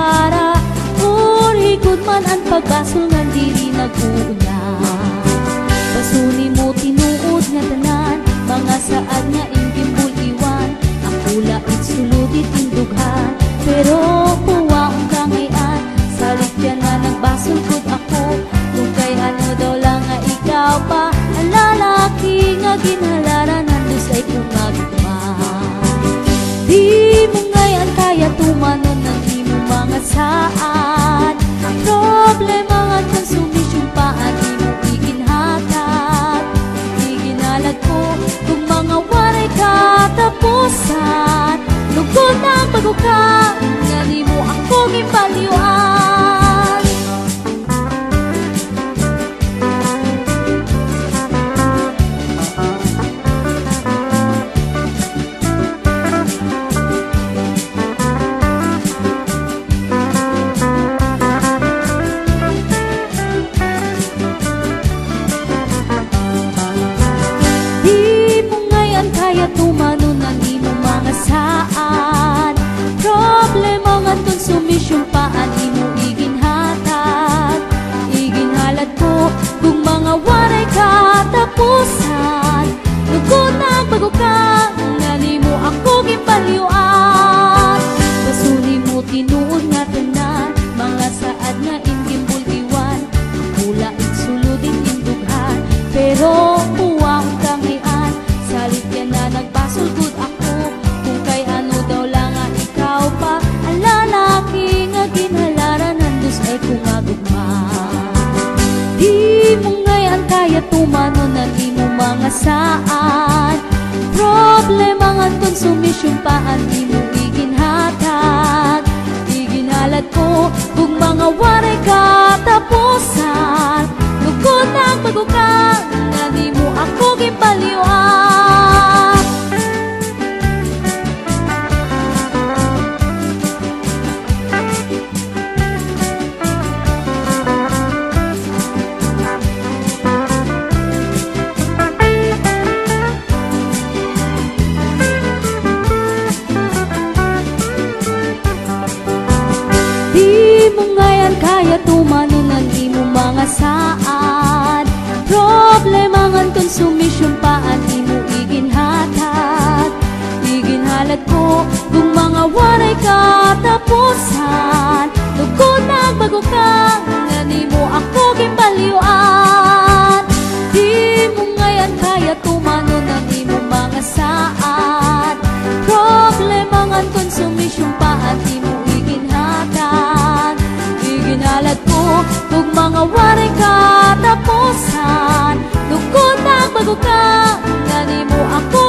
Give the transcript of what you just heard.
para higod man ang pagbasol nga diri nag-uuna. Basuni mo tinuod nga tanan, mga saad nga inggim buliwan. Ako lait suludit indughan, pero puwaong kangayan. Salit yan na nagbasol kod ako, kung kay ano daw lang nga ikaw pa. Ang lalaki nga ginhalaran, handus ay kumagma. Di mo ngayon kaya tumanon ng imo mga saad. Problema nga konsumisyon pa at imo iginhatag. Iginalad ko kung mga waray katapusan. Lugod na ang bago ka, nga di mo ako gipaliwan. Kaya tumanon ang imo mga saan. Problema nga konsumisyon pa ang imo iginhatag. Iginhalad ko kung mga waray katapusan. Lugod na ang bago ka, nga di mo ako gipaliwan. Basuni mo tinuod nga tanan, mga saad nga inggim bultiwan. Pula insuludin indughan, pero puwang kangian. Salit yan na nagbasol gud ako, kung kay ano daw lang nga ikaw pa. Ang lalaki nga ginhalaran, handus ay kumagugma. Di mo ngayon kaya tumanon ang imo mga saan. Problema nga konsumisyon pa ang imo iginhatag. Iginhalad ko kung mga waray katapusan. Lugod na ang bago ka, nga di mo ako gipaliwan. Di mo ngayon kaya tumanon ang imo mga saad. Problema nga konsumisyon pa ang imo iginhatag. Iginhalad ko kung mga waray katapusan. Lugod na ang bago ka, nga di mo ako gipaliwan. Di mo ngayon kaya tumanon ang imo mga saad. Problema nga konsumisyon pa ang imo iginhatag. Iginhalad ko kung mga waray katapusan. Lugod na ang bago ka, nga di mo ako